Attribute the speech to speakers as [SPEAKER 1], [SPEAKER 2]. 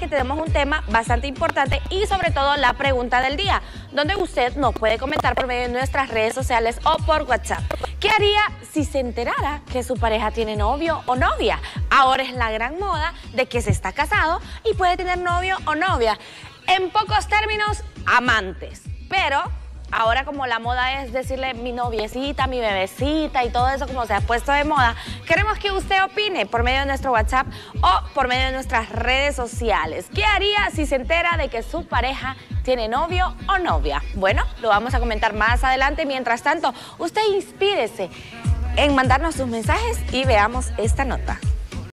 [SPEAKER 1] que tenemos un tema bastante importante y sobre todo la pregunta del día, donde usted nos puede comentar por medio de nuestras redes sociales o por WhatsApp. ¿Qué haría si se enterara que su pareja tiene novio o novia? Ahora es la gran moda de que se está casado y puede tener novio o novia. En pocos términos, amantes. Pero ahora como la moda es decirle mi noviecita, mi bebecita y todo eso como se ha puesto de moda, queremos que usted opine por medio de nuestro WhatsApp o por medio de nuestras redes sociales. ¿Qué haría si se entera de que su pareja tiene novio o novia? Bueno, lo vamos a comentar más adelante. Mientras tanto, usted inspírese en mandarnos sus mensajes y veamos esta nota.